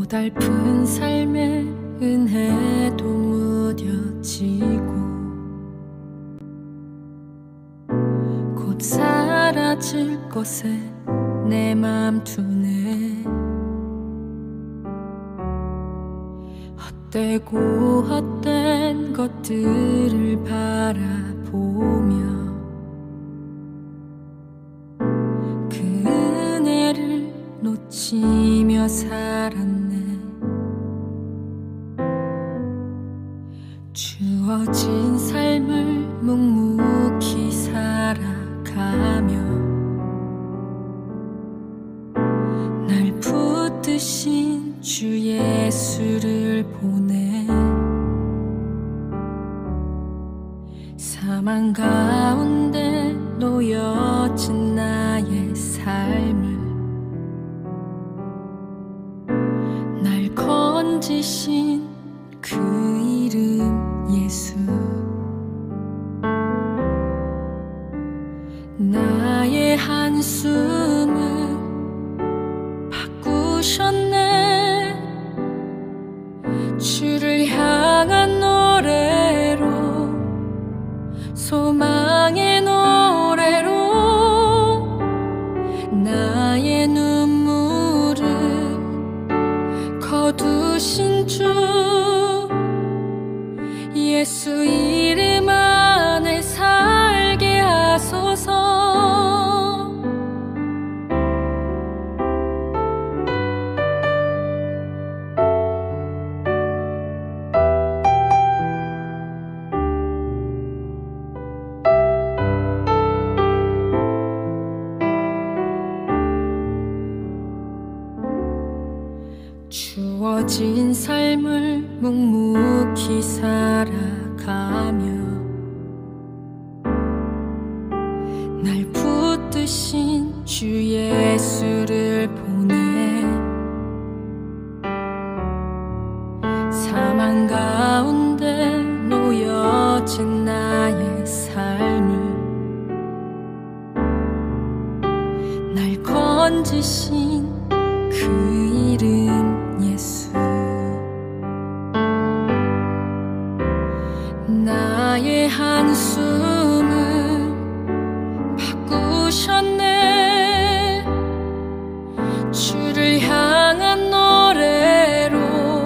고달픈 삶의 은혜도 무뎌지고 곧 사라질 것에 내 맘 두네. 헛되고 헛된 것들을 바라보며 그 은혜를 놓치며 살았네. 주어진 삶을 묵묵히 살아가며 날 붙드신 주 예수를 보내. 사망 가운데 놓여진 나의 삶을 날 건지신 그 이름 예수. 나의 한숨을 바꾸셨네. 주를 향한 노래로, 소망의 노래로 나의 눈물을 거두신 주 예수 이름 안에 살게 하소서. 주어진 삶을 묵묵히 살아가며 날 붙드신 주 예수를 보내. 사망 가운데 놓여진 나의 삶을 날 건지신 그 이름 예수. 나의 한숨을 바꾸셨네. 주를 향한 노래로,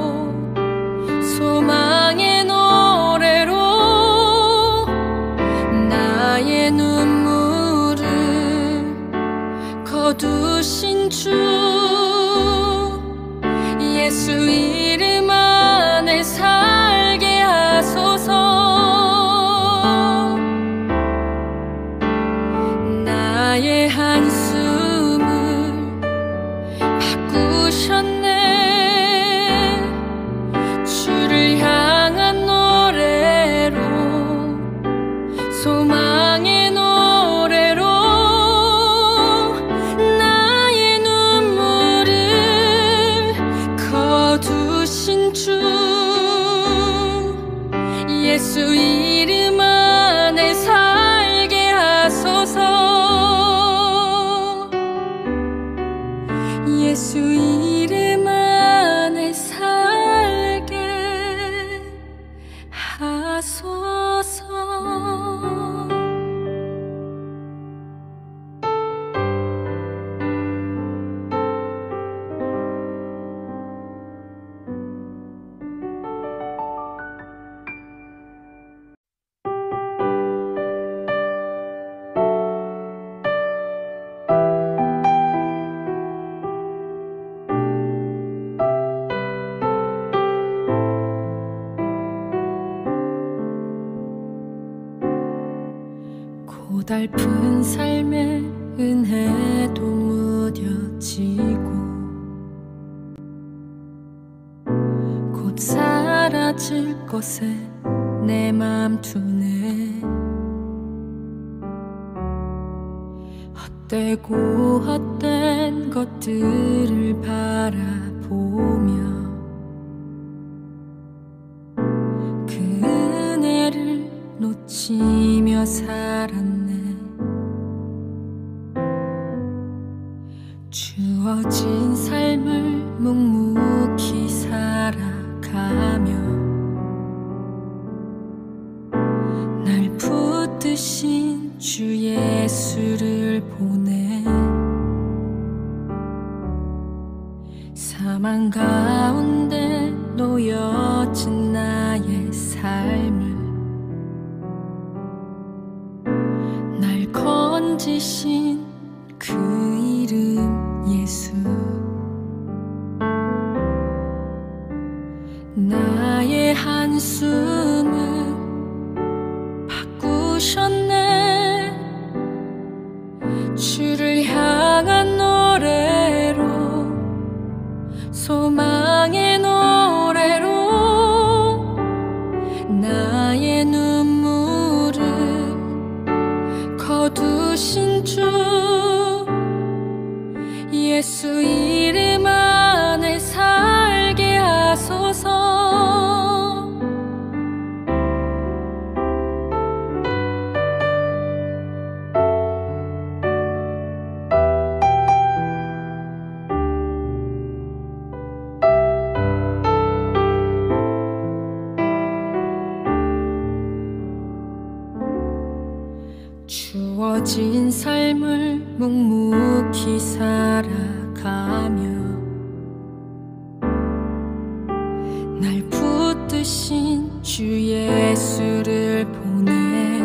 소망의 노래로 나의 눈물을 거두신 주 예수 이름 안에 살게 하소서. 나의 한숨을 바꾸셨네. 주를 향한 노래로, 소망의 노래로 나의 눈물을 거두신 주 예수 이름 안에 살게 하소서. 예수 이름 안에 살게 하소서. 고달픈 삶의 은혜도 무뎌지고 곧 사라질 것에 내 맘 두네. 헛되고 헛된 것들을 바라보며 그 은혜를 놓치며 살았네. 주어진 삶을 묵묵히 사망 가운데 놓여진 나의 삶을 날 건지신 그 이름 예수. 나의 한숨을 바꾸셨네. 주를 향한 노래로, 소망의 노래로 나의 눈물을 거두신 주 예수 이름 안에 살게 하소서. 주어진 삶을 묵묵히 살아가며 날 붙드신 주 예수를 보내.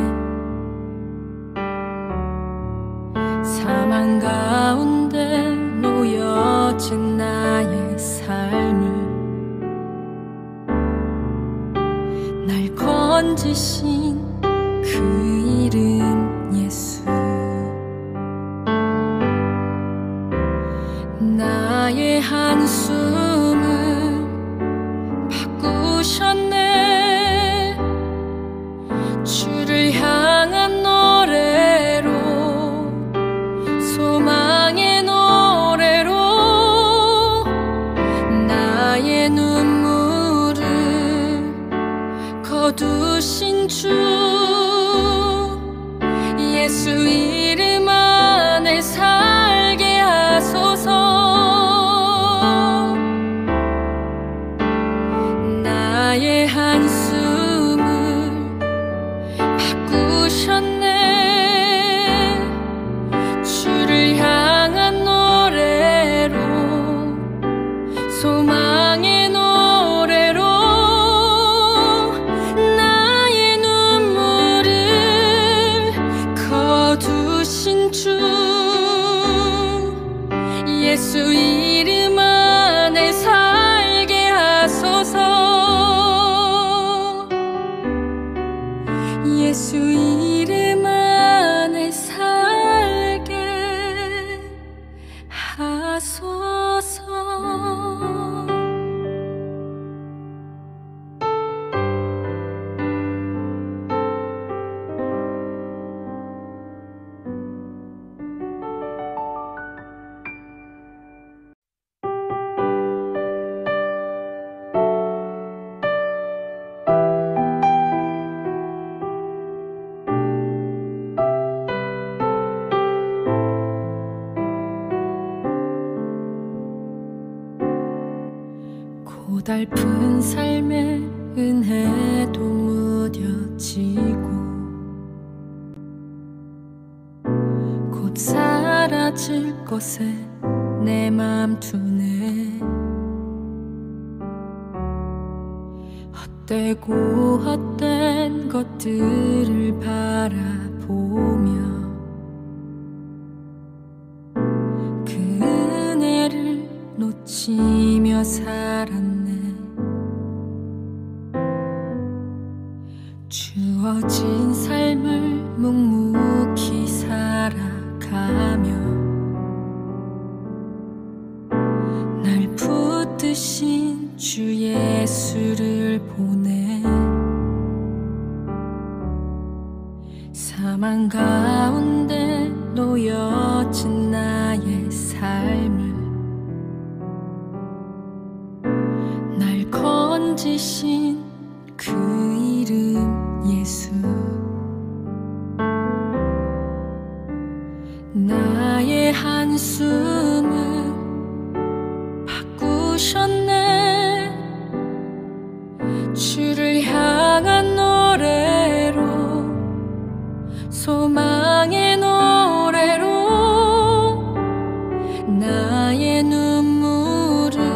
사망 가운데 놓여진 나의 삶을 날 건지신 그 이름 예수. 나의 한숨을 바꾸셨네. 주를 향한 노래로, 소망의 노래로 나의 눈물을 거두신 주 예수 이름 안에 살게 하소서. 나의 한숨을 바꾸셨네. 주를 향한 노래로, 소망의 노래로 나의 눈물을 거두신 주 예수 이름 안에 살게 하소서. 예수 이름 안에 살게 하소서. 고달픈 삶의 은혜도 무뎌지고 곧 사라질 것에 내 맘 두네. 헛되고 헛된 것들을 바라보며 그 은혜를 놓치며 살았네. 주어진 삶을 묵묵히 살아가며 날 붙드신 주 예수를 보내. 사망 가운데 놓여진 나의 삶을 날 건지신 그 이름 예수. 나의 한숨을 바꾸셨네. 주를 향한 노래로, 소망의 노래로 나의 눈물을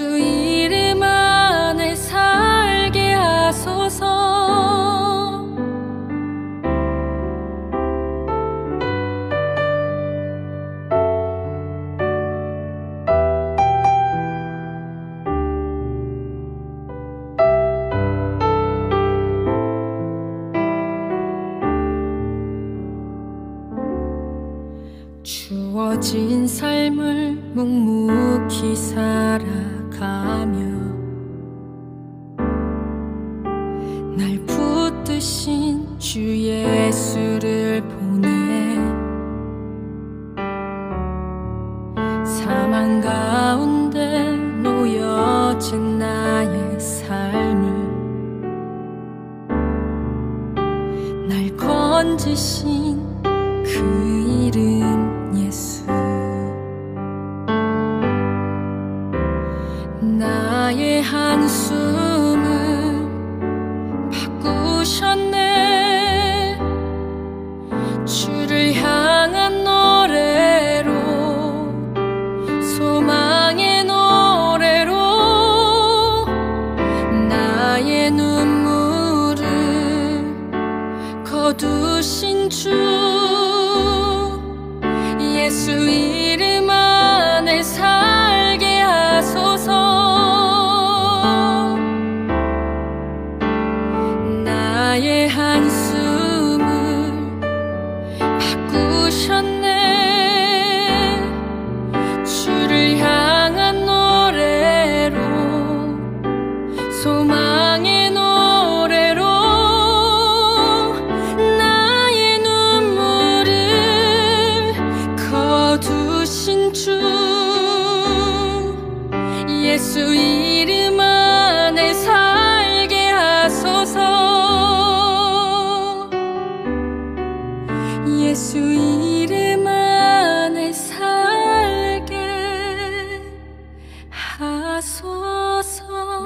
예수 이름 안에 살게 하소서. 주어진 삶을 묵묵히 살아가며 날 붙드신 주 예수를 보내 사망 가운데 놓여진 나의 삶을 날 건지신 그 이름 예수. 나의 한숨을 바꾸셨네. 주를 향한 노래로, 소망의 노래로 나의 눈물을 거두신 주 예수 이름 안에 살게 하소서. 나의 한숨을 바꾸셨네. 주를 향한 노래로, 소망의 노래로 나의 눈물을 거두신 주 예수 이름 안에 살게 하소서. 예수 이름 안에 살게 하소서.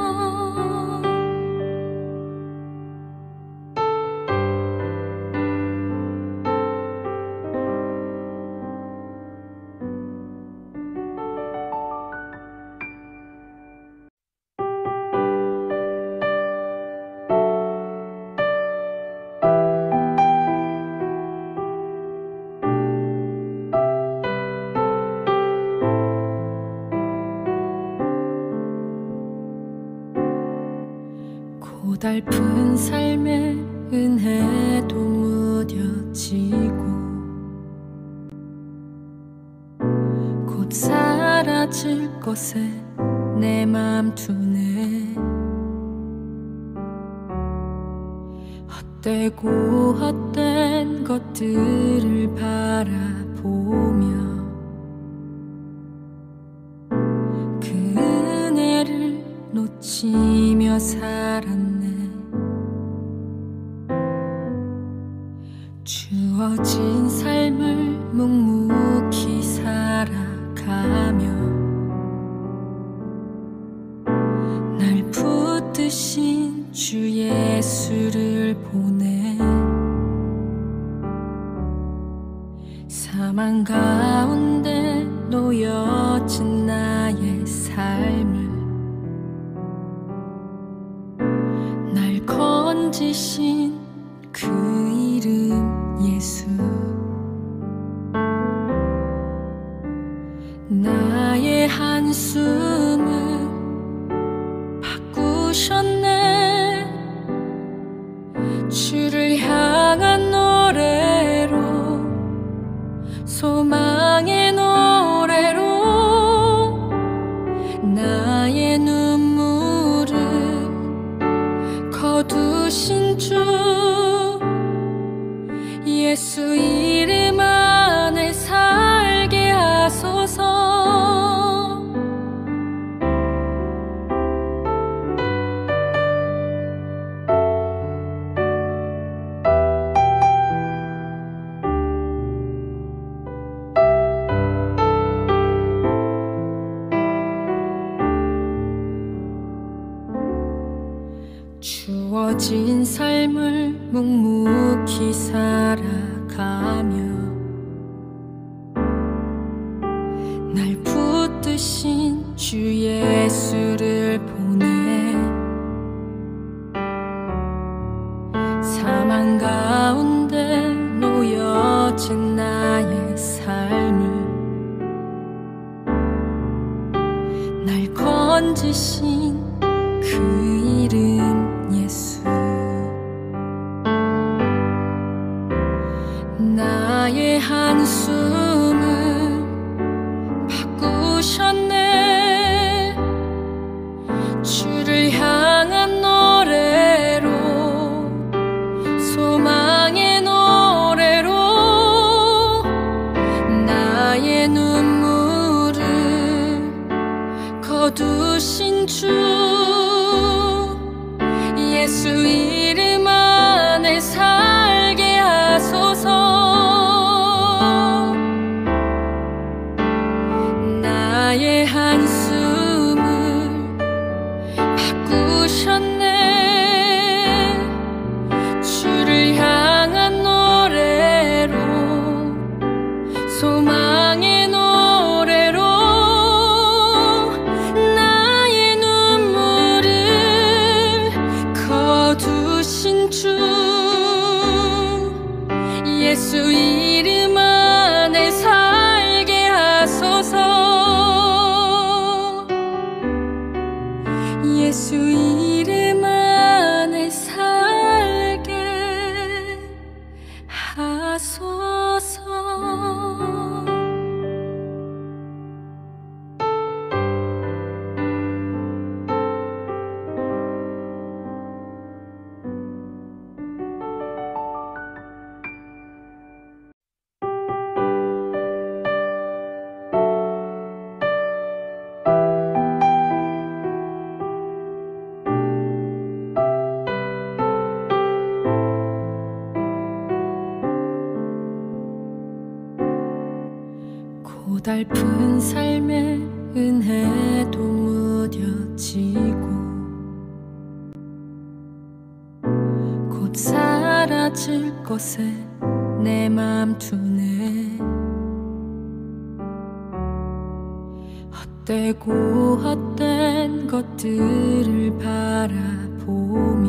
고달픈 삶의 은혜도 무뎌지고 곧 사라질 것에 내 맘 두네. 헛되고 헛된 것들을 바라보며 그 은혜를 놓치며 살았네. 주어진 삶을 묵묵히 살아가며 날 붙드신 주 예수를 보내 사망 가운데 놓여진 나의 삶을 날 건지신 그 이름 예수. 나의 한숨을 바꾸셨네. 주를 향한 노래로, 소망의 노래로 나의 눈물을 거두신 주 예수 이름 안에 살게 하소서. 주어진 삶을 묵묵히 살아가며 날 붙드신 주 예수 예수를 보내 사망 가운데 놓여진 나의 삶을 날 건지신 그 이름 예수 나의 한숨을 바꾸셨네 주를 향한 노래로 소망의 노래로 나의 눈물을 거두신 주 예수 이름 안에 살게 하소서 나의 한숨을 바꾸셨네 주를 향한 노래로 소망의 노래로 나의 눈물을 거두신 주 예수 이름 안에 살게 하소서 예수 이름 안에 살게 하소서 고달픈 삶의 은혜도 무뎌지고 곧 사라질 것에 내 맘 두네 헛되고 헛된 것들을 바라보며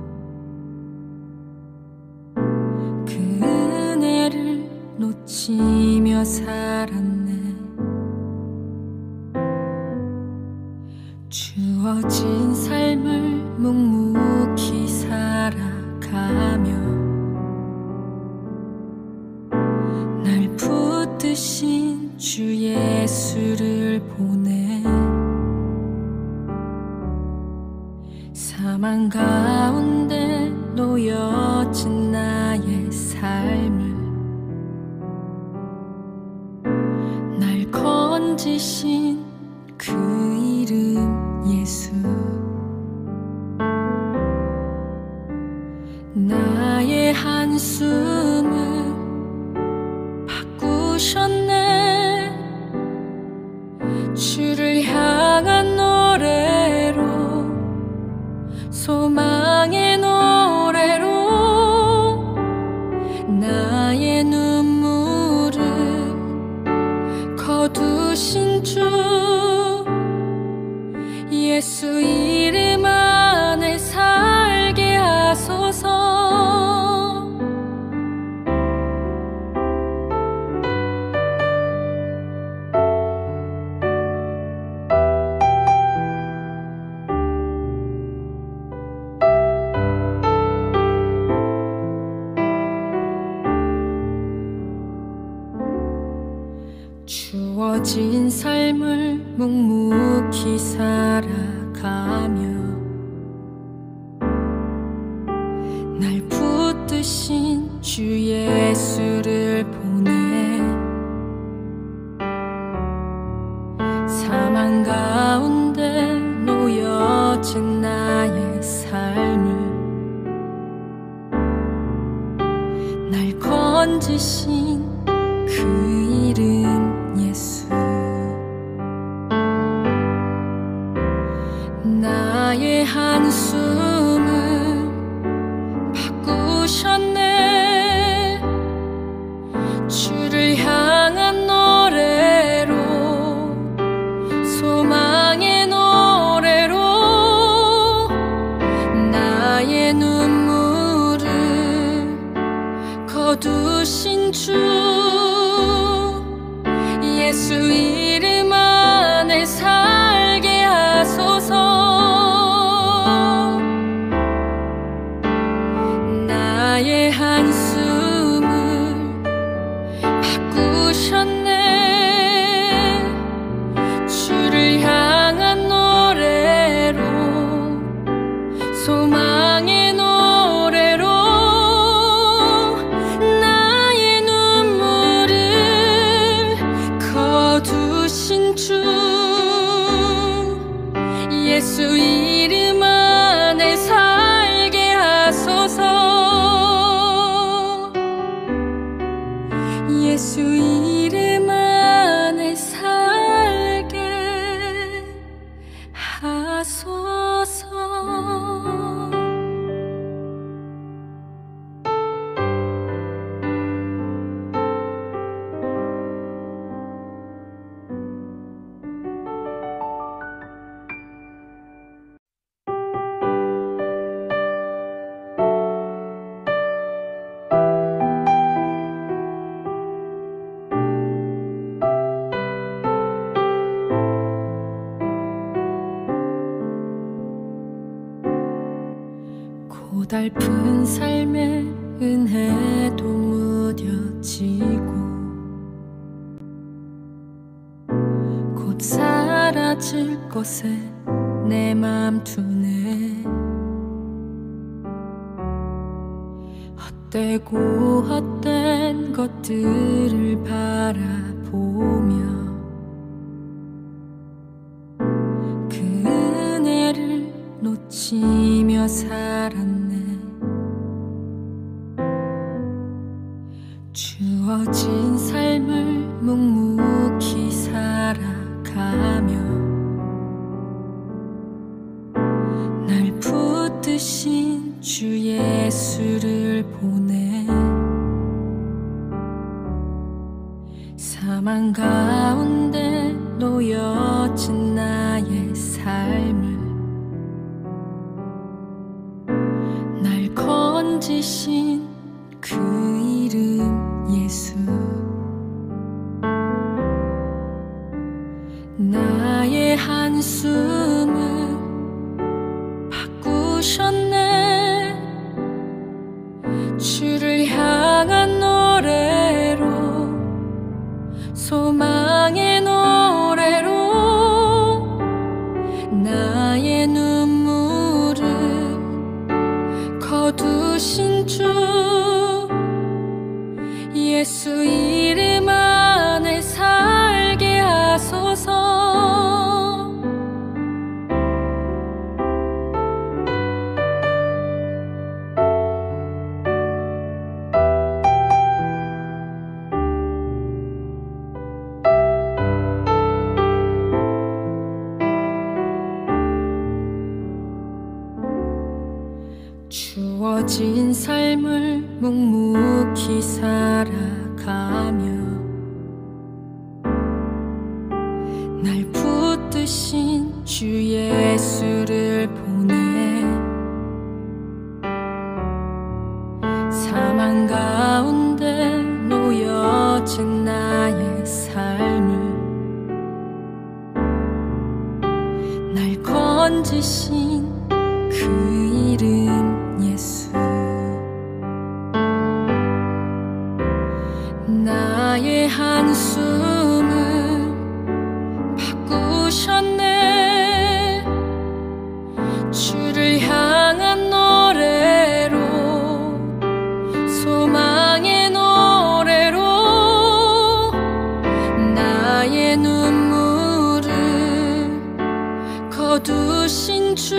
그 은혜를 놓치며 살았네 주어진 삶을 묵묵히 살아가며 날 붙드신 주 예수를 보내 사망 가운데 놓여진 나의 삶을 날 건지신 그 이름 예수 나의 한숨을 바꾸셨네 주를 향한 노래로 소망의 노래로 나의 눈물을 거두신 주 예수 이름 안에 살게 하소서 주어진 삶을 묵묵히 살아가며 날 붙드신 주 예수를 보내 사망 가운데 놓여진 나의 삶을 날 건지신 그 이름 예수 나의 한숨을 바꾸셨네 주를 향한 노래로 소망의 노래 거두신 주 예수 이름 안에 살게 하소서. 나의 한숨을 바꾸셨네. 주를 향한 노래로, 소망의 노래로 나의 눈물을 거두신 주 예수 이름 안에 살게 하소서. 예수 이름 안에 살게 하소서. 고달픈 삶의 은혜도 무뎌지고 곧 사라질 것에 내 맘 두네. 헛되고 헛된 것들을 바라보며 그 은혜를 놓치며 살았네. 주어진 삶을 묵묵히 살아가며 날 붙드신 주 예수를 보내. 사망 가운데 놓여진 나의 삶을 날 건지신 그 이름 예수. 나의 한숨을 바꾸셨네. 주를 향한 노래로, 소망의 노래로 나의 눈물을 거두신 주 예수 이름 안에 살게 하소서. 주어진 삶을 묵묵히 살아가며 날 붙드신 주 예수를 보내. 사망 가운데 놓여진 나의 삶을 날 건지신 그 이름 예수. 나의 한숨을 바꾸셨네. 주를 향한 노래로, 소망의 노래로 나의 눈물을 거두신 주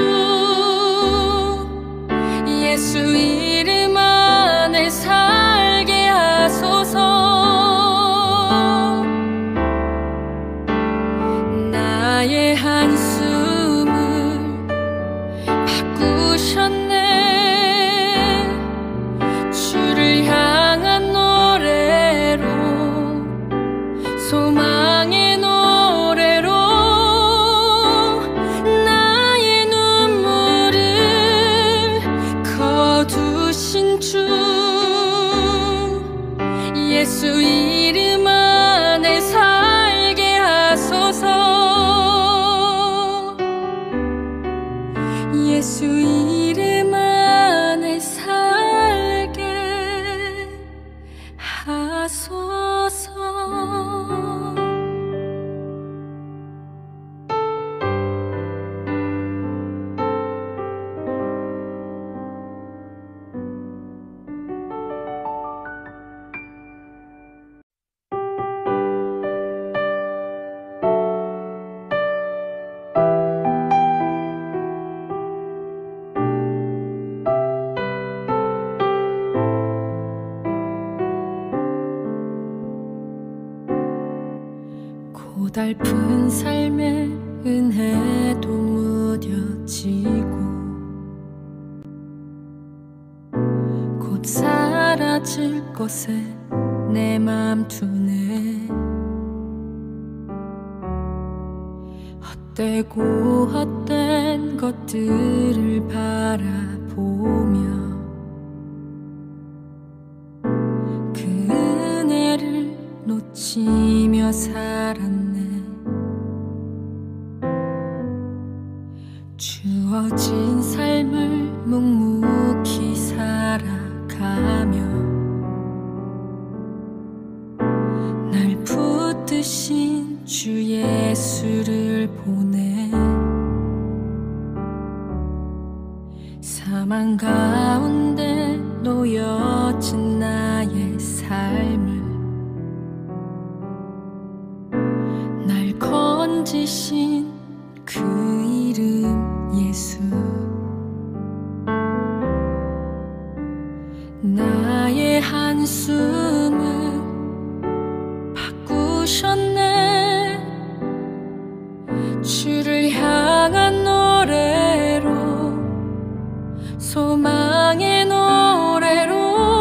예수 이름 안에 살게 하소서. 예수 이름 안에 살게 하소서. 예수 이름 안에 살게 하소서. 고달픈 삶의 은혜도 무뎌지고 곧 사라질 것에 내 맘 두네. 헛되고 헛된 것들을 바라보며 그 은혜를 놓치며 살았네. 주어진 삶을 묵묵히 살아가며 날 붙드신 주 예수를 보내. 사망 가운데 놓여진 나의 삶을 날 건지신 그 이름 예수. 나의 한숨을 바꾸셨네. 주를 향한 노래로, 소망의 노래로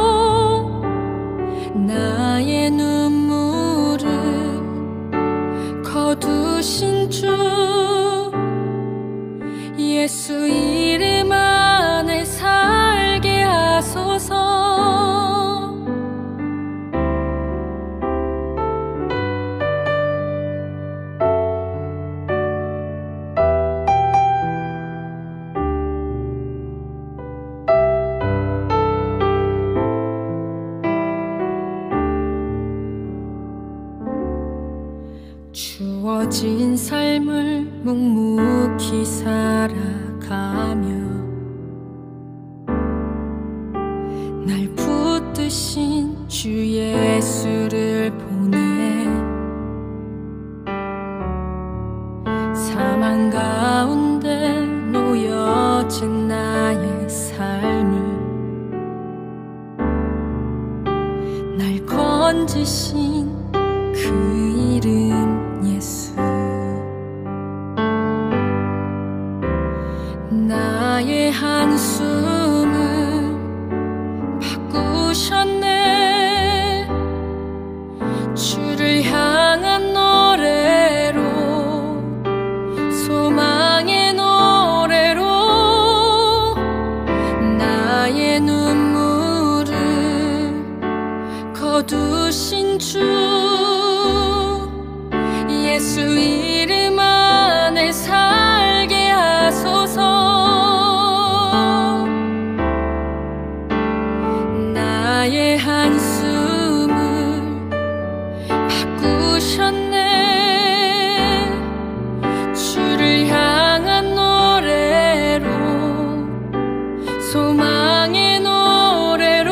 나의 눈물을 거두신 주 예수 이름 안에 살게 하소서. 주어진 삶을 묵묵히 살아가며 날 붙드신 주 예수를 보내. 사망 가운데 놓여진 나의 삶을 날 건지신 그 이름 예수. 나의 한숨을 바꾸셨네. 주를 향한 노래로, 소망의 노래로 나의 눈물을 거두신 주 예수 이름 안에 살게 하소서. 나의 한숨을 바꾸셨네. 주를 향한 노래로, 소망의 노래로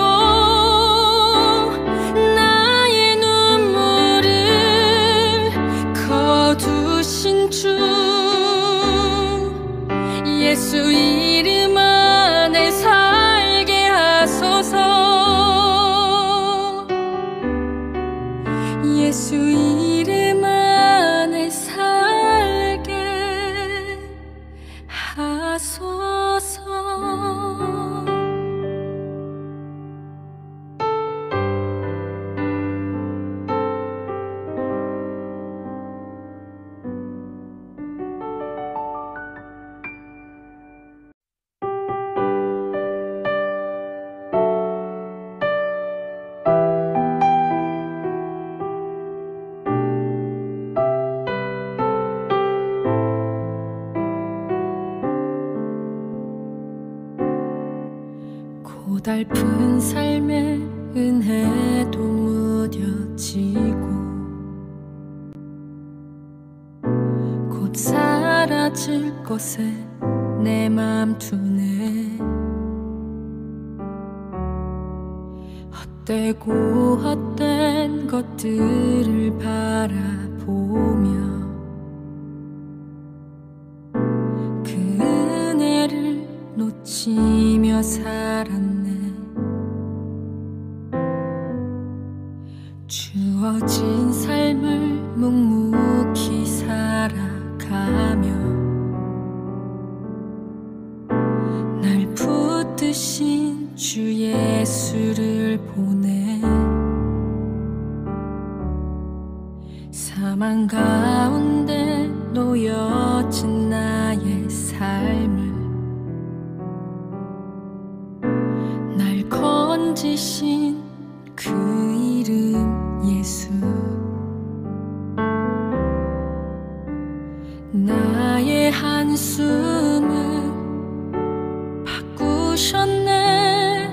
나의 눈물을 거두신 주 예수 이름 안에 살게 하소서. 예수 이름 안에 살게 하소서. 고달픈 삶의 은혜도 무뎌지고 곧 사라질 것에 내 맘 두네. 헛되고 헛된 것들을 바라보며 그 은혜를 놓치며 살았네. 주어진 삶을 묵묵히 살아가며 날 붙드신 주 예수를 보내. 사망 가운데 놓여진 나의 삶을 날 건지신 그 이름 예수. 나의 한숨을 바꾸셨네.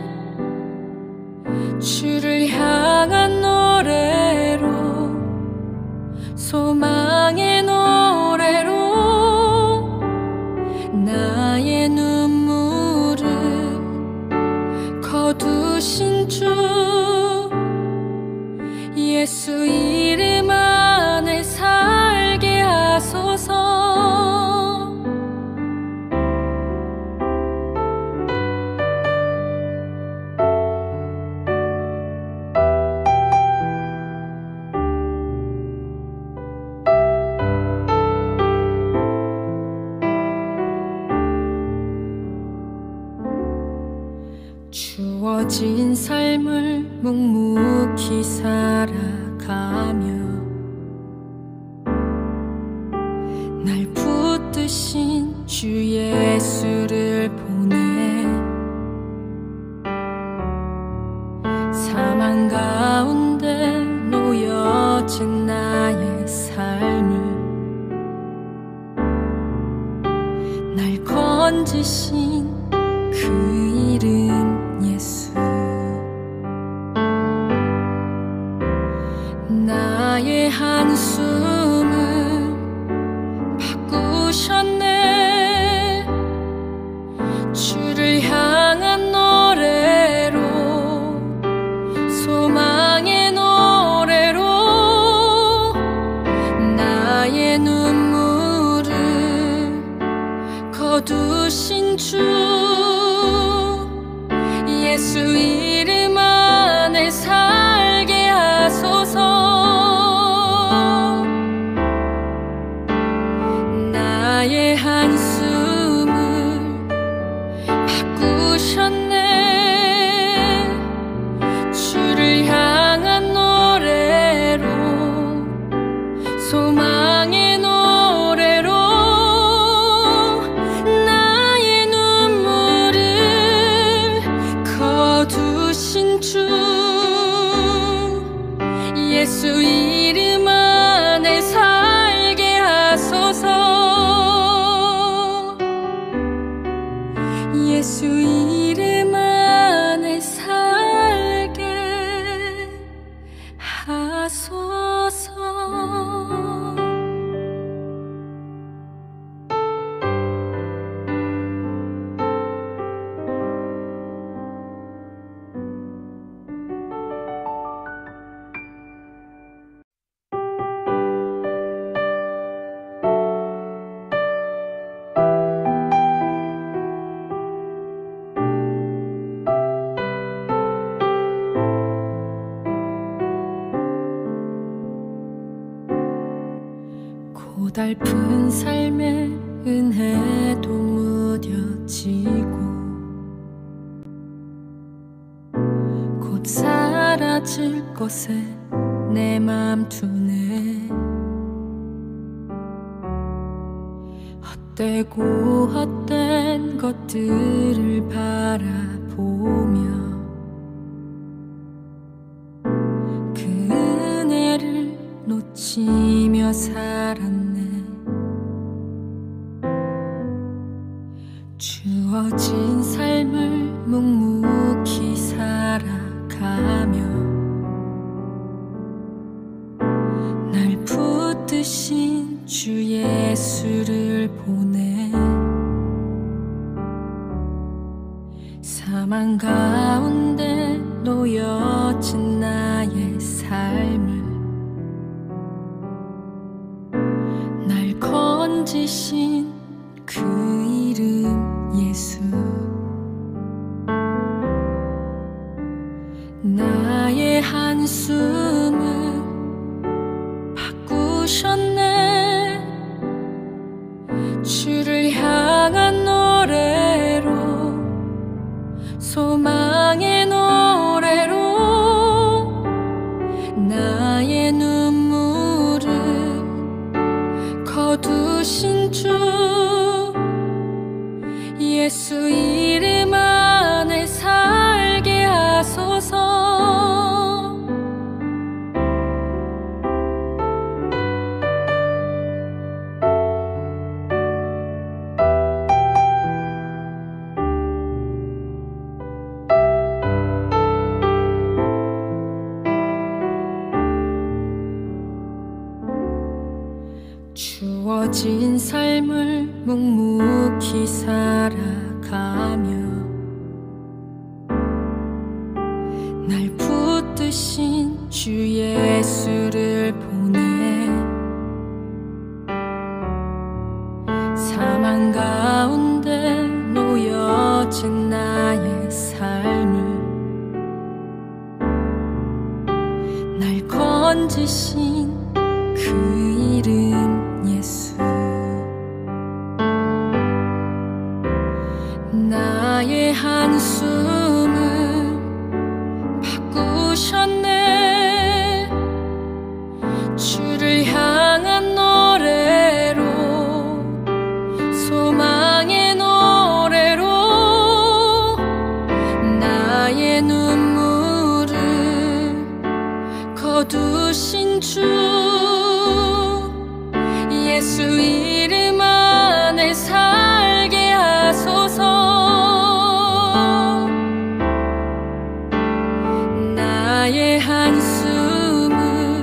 주를 향한 노래로, 소망의 노래로 나의 눈물을 거두신 주 예수 이름 안에 살게 하소서. 주어진 삶을 묵묵히 살아가며 날 붙드신 주 예수를 보내. 사망 가운데 놓여진 나의 삶을 날 건지신 그 이름 예수. 나의 한숨을 바꾸셨네. 주를 향한 노래로, 소망의 노래로 나의 눈물을 거두신 주 예수 이름 안에 살게 하소서. 나의 한숨을 바꾸셨네. 주를 향한 노래로, 소망의 노래로 나의 눈물을 거두신 주 예수 이름 안에 살게 하소서. 예수 이름 안에 살게 하소서. 고달픈 삶의 은혜도 무뎌지고 곧 사라질 것에 내 맘 두네. 헛되고 헛된 것들을 바라보며 그 은혜를 놓치며 살았네. 주어진 삶을 묵묵히 붙드신 주 예수를 보내 사망 가운데 놓여진 나의 삶을 날 건지신 그 이름 예수 나의 한숨을 바꾸셨네 주를 향한 노래로 소망의 노래로 나의 눈물을 거두신 주 예수 이름 안에 살게 하소서 주어진 삶을 묵묵히 살아가며 날 붙드신 주 예수를 보내 사망 가운데 놓여진 나의 삶을 날 건지신 그 이름 예수 나의 한숨을 바꾸셨네 주를 향한 노래로 소망의 노래로 나의 눈물을 거두신 주 예수 이름 안에 살게 하소서 나의 한숨을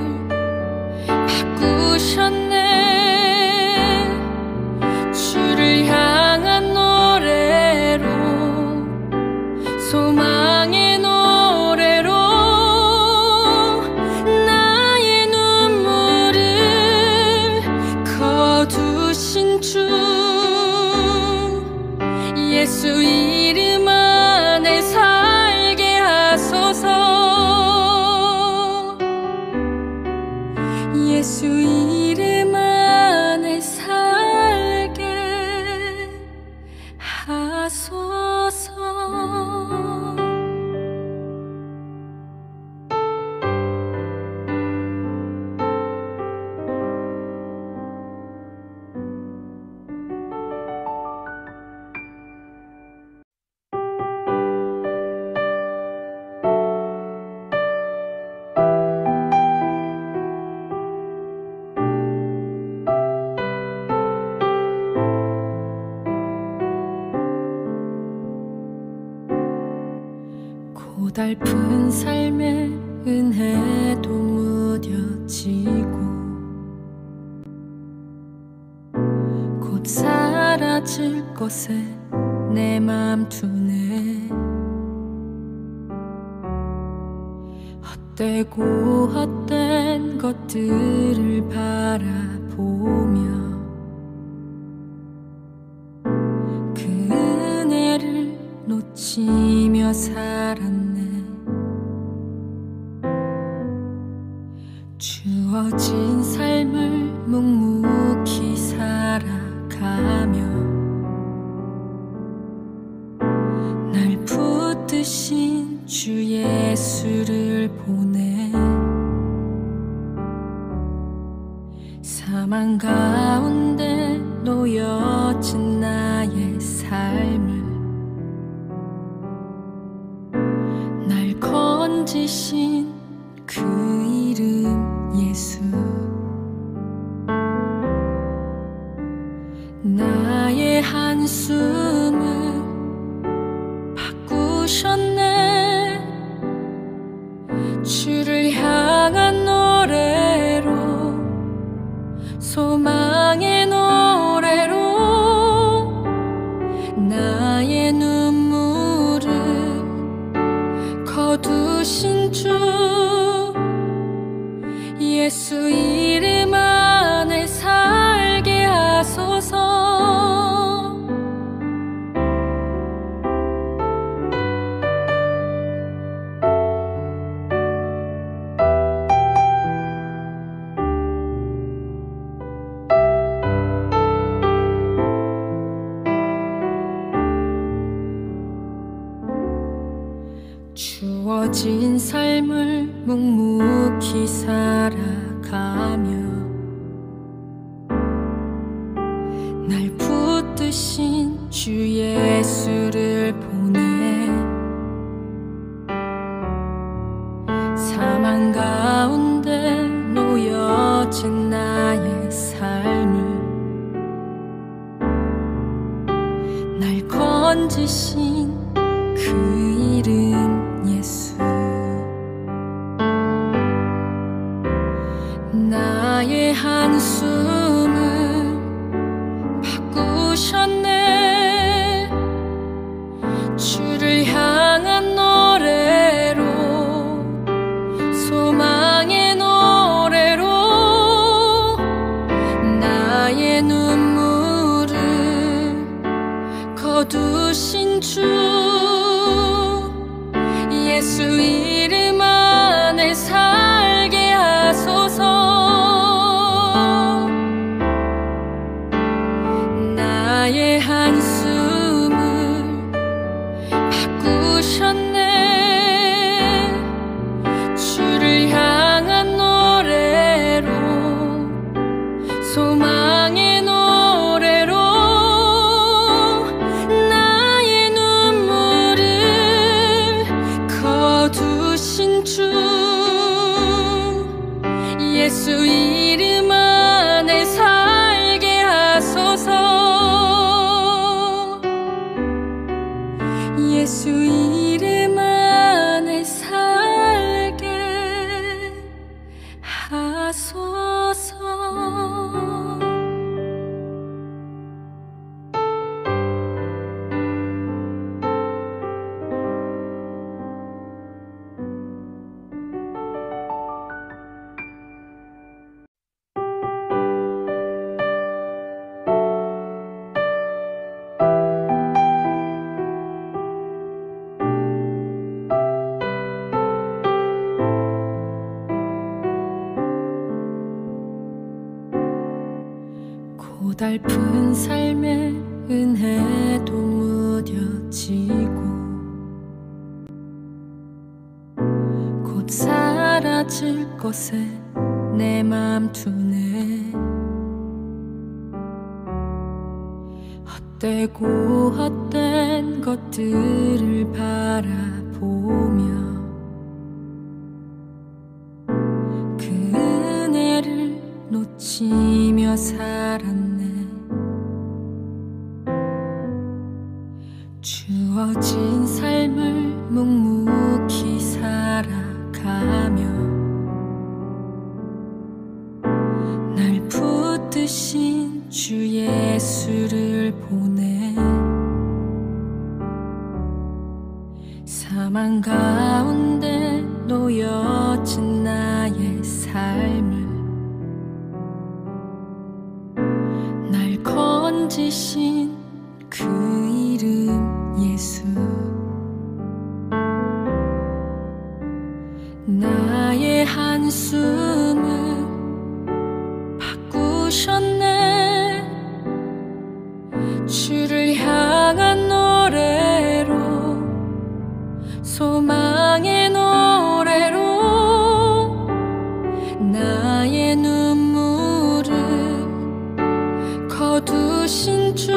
바꾸셨네 주를 향한 노래로 소망의 노래로 나의 눈물을 거두신 주 예수 이름 안에 살게 하소서 예수 이름 안에 살게 하소서 고달픈 삶의 은혜도 무뎌지고 곧 사라질 것에 내 맘 두네 헛되고 헛된 것들을 바라보며 그 은혜를 놓치며 살았네 주어진 삶을 묵묵히 살아가며 날 붙드신 주 예수를 보내 사망 가운데 놓여진 나의 삶을 날 건지신 그 이름 예수 나의 한숨을 바꾸셨네 주를 향한 노래로 묵묵히 살아가며 날 붙드신 주 예수를 보내 사망 가운데 놓여진 나의 삶을 날 건지신 그 이름 예수 나의 한숨을 바꾸셨네 주를 향한 노래로 소망의 노래로 나의 눈물을 거두신 주 예수 이름 안에 살게 하소서 나의 한숨을 바꾸셨네 주를 향한 노래로 소망의 노래로 나의 눈물을 거두신 주 예수 이름 안에 살게 하소서 예수 이름 안에 살게 하소서 고달픈 삶의 은혜도 무뎌지고 곧 사라질 것에 내 맘 두네 헛되고 헛된 것들을 바라보며 그 은혜를 놓치며 살았네 주어진 삶을 묵묵히 살아가며 날 붙드신 주 예수를 보내 사망 가운데 놓여진 나의 삶을 날 건지신 그 이름 예수 나의 한숨을 바꾸셨네 주를 향한 노래로 소망의 노래로 나의 눈물을 거두신 주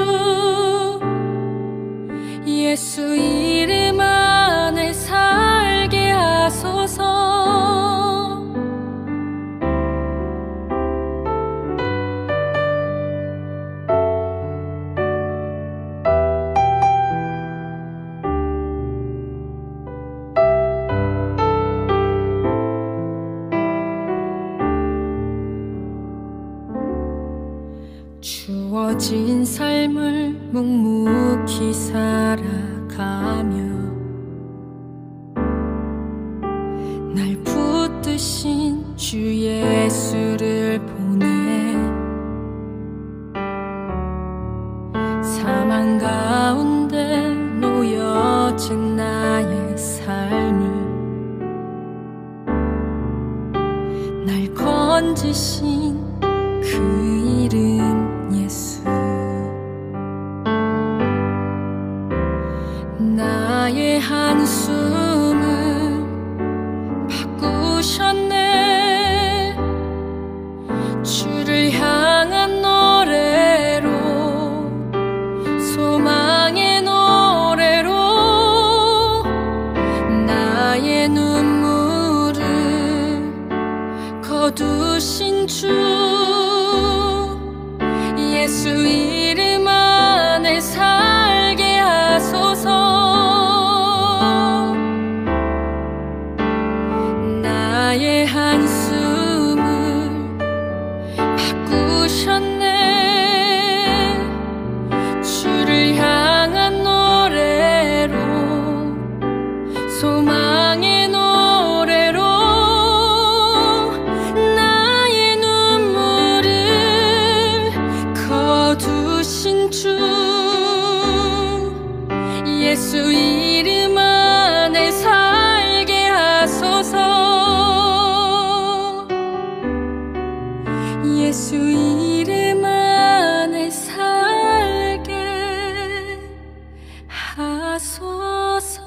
예수 이름 안에 살게 하소서 주어진 삶을 묵묵히 살아가며 날 붙드신 주 예수를 보내 사망 가운데 놓여진 나의 삶을 날 건지신 그 이름 예수 나의 한숨을 바꾸셨네 거두신 주 예수 이름 안에 살게 하소서. 나의 한숨을 바꾸셨네. 주를 향한 노래로, 소망의 노래로 나의 눈물을 거두신 주 예수 이름 안에 살게 하소서. 예수 이름 안에 살게 하소서.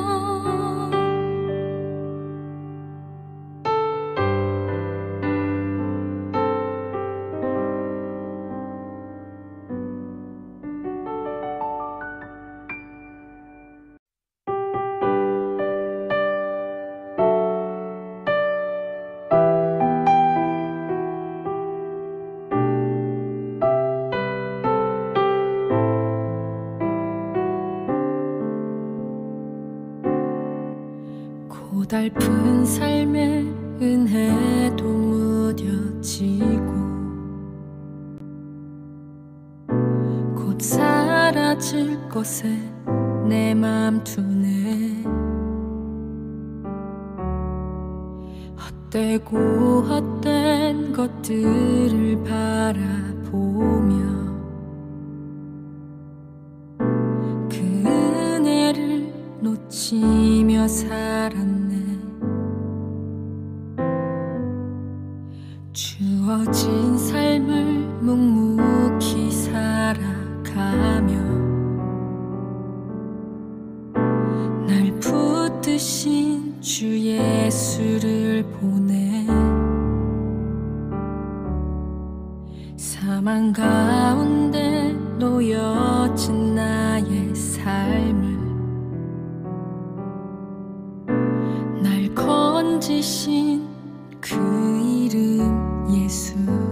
고달픈 삶의 은혜도 무뎌지고 곧 사라질 것에 내 맘 두네. 헛되고 헛된 것들을 바라보며 그 은혜를 놓치며 살았네. 주어진 삶을 묵묵히 살아가며 날 붙드신 주 예수를 보내. 사망 가운데 놓여진 나의 삶을 날 건지신 그 이름 예수.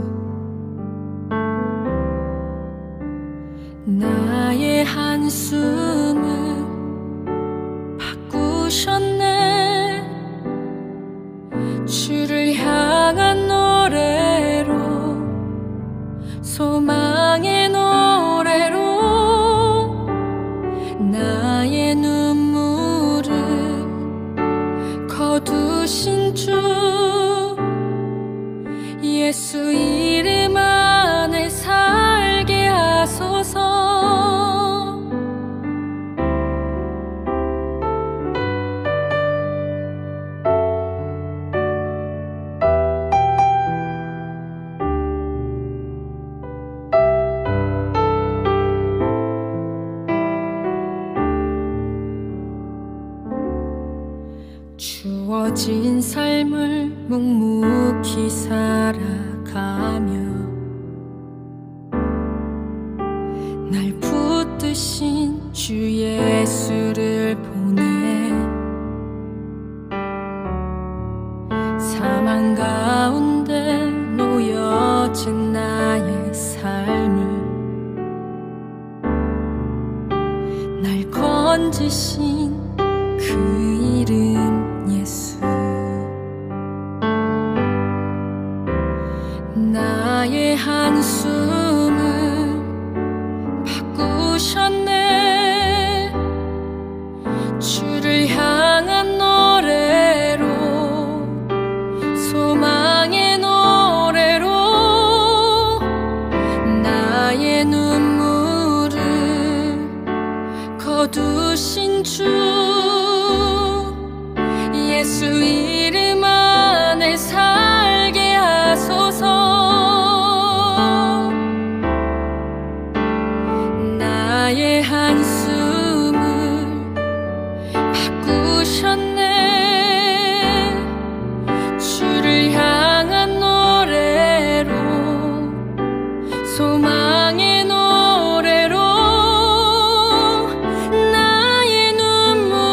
나의 한숨을 바꾸셨네. 주를 향한 노래로, 소망의 노래로 나의 눈물을 거두신 주 예수 이름 안에 살게 하소서. 주어진 삶을 묵묵히 살아가며 날 붙드신 주 예수를 보내. 사망 가운데 놓여진 나의 삶을 날 건지신 그 이름 예수. 나의 한숨을 바꾸셨네. 주를 향한 노래로, 소망의 노래로 나의 눈물을 거두신 주 예수 이름 안에 살게 하소서. 나의 한숨을 바꾸셨네. 주를 향한 노래로, 소망의 노래로 나의 눈물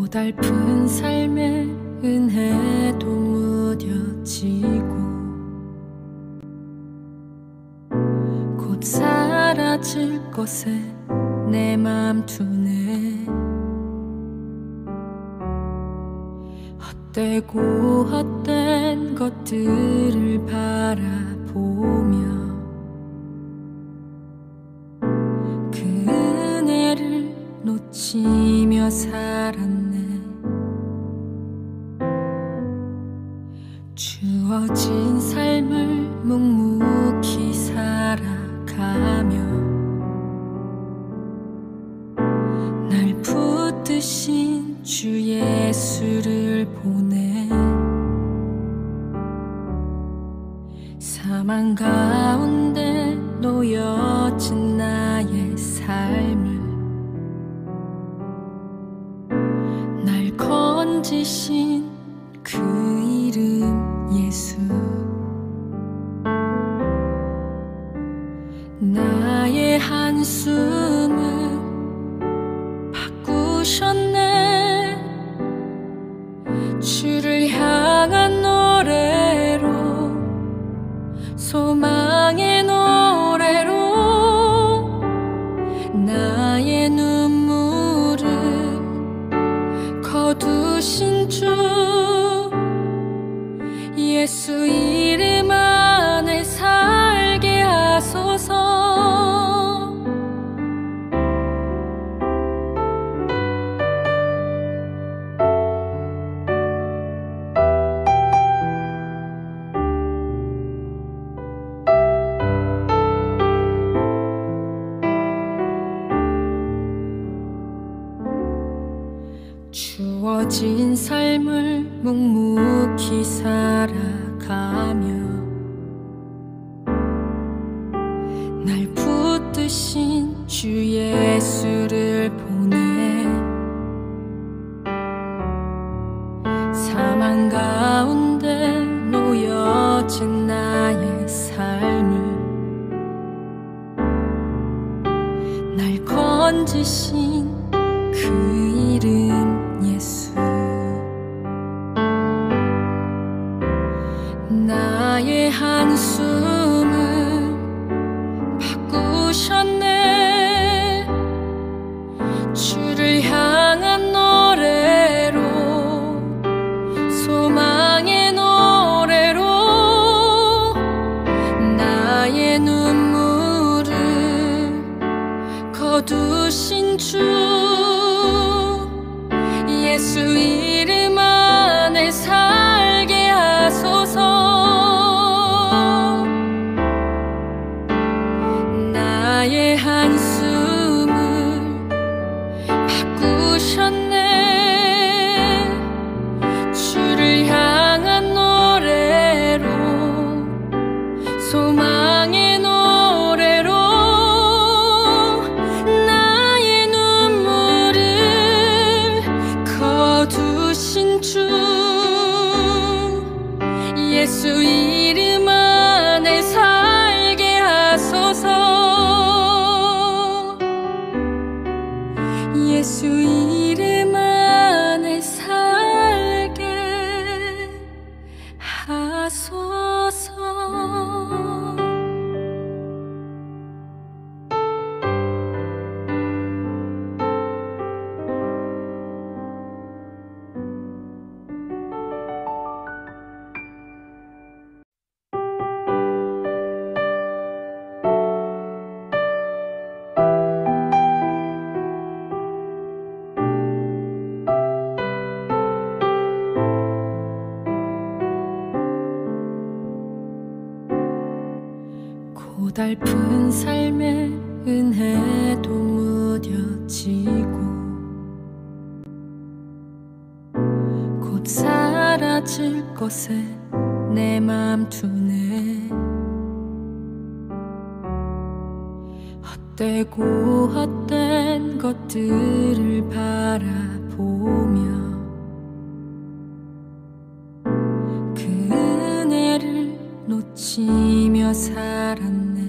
고달픈 삶의 은혜도 무뎌지고 곧 사라질 것에 내 맘 두네. 헛되고 헛된 것들을 바라보며 그 은혜를 놓치며 살았네. 주어진 삶을 묵묵히 살아가며 날 붙드신 주 예수를 보내. 사망 가운데 놓여진 나의 삶을 날 건지신 그 이름 예수. 나의 한숨을 바꾸셨네. 주를 향한 노래로, 소망의 노래로 나의 눈물을 거두신 주 예수 이름 안에 살게 하소서. 주어진 삶을 묵묵히 살아가며 날 붙드신 주 예수를 보내. 사망 가운데 놓여진 나의 삶을 날 건지신 그 이름 예수. 나의 한숨을 바꾸셨네. 주를 향한 노래로, 소망의 노래로 나의 눈물을 거두신 주 예수 이름 안에 살게 하소서. 나의 한숨을 바꾸셨네. 주를 향한 노래로, 소망의 노래로 나의 눈물을 거두신 주 예수 이름 안에 살게 하소서. 예수 이름 안에 살게 하소서. 고달픈 삶의 은혜도 무뎌지고 곧 사라질 것에 내 맘 두네. 헛되고 헛된 것들을 바라보며 그 은혜를 놓치며 살았네.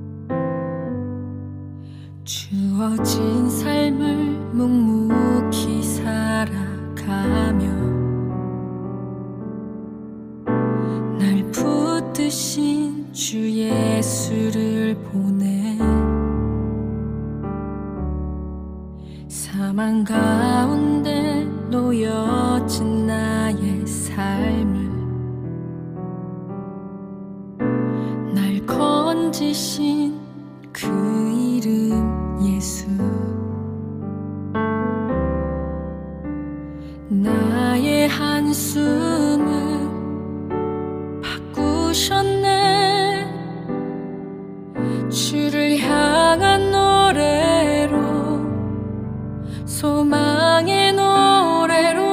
주어진 삶을 묵묵히 사망 가운데 놓여진 나의 삶을 날 건지신 그 이름 예수. 나의 한숨을 바꾸셨네. 주를 향한 노래로, 소망의 노래로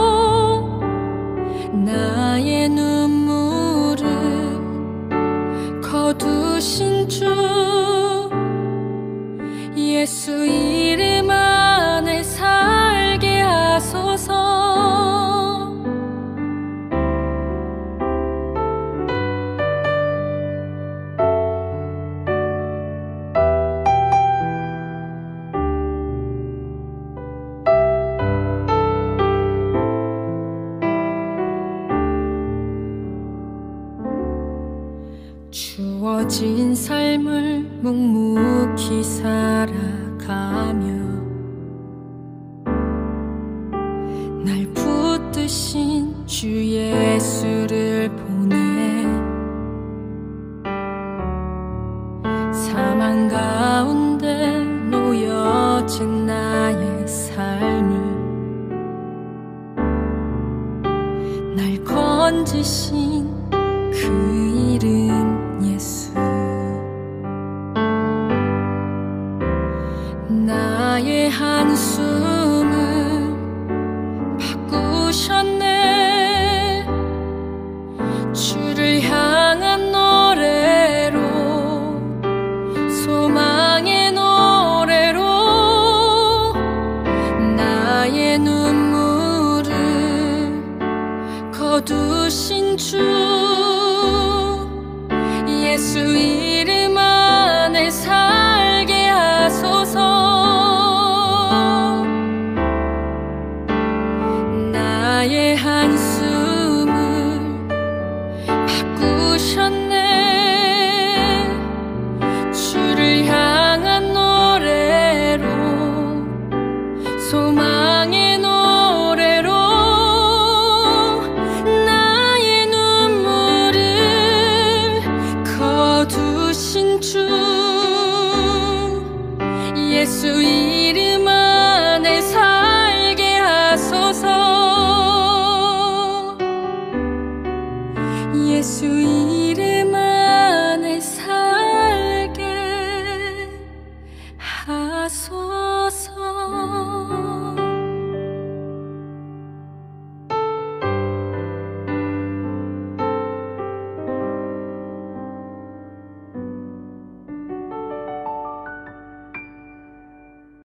나의 눈물을 거두신 주 예수 이름 안에 살게 하소서. 주어진 삶을 묵묵히 살아가며 날 붙드신 주 예수를 보내. 사망 가운데 놓여진 나의 삶을 날 건지신 그 이름 예수. 나의 한숨을 바꾸셨네. 주를 향한 노래로, 소망의 노래로 나의 눈물을 거두신 주 예수 이름 안에 살게 하소서. 나의 한숨을 바꾸셨네. 주를 향한 노래로, 소망의 노래로 나의 눈물을 거두신 주 예수 이름 안에 살게 하소서. 예수 이름 안에 살게 하소서.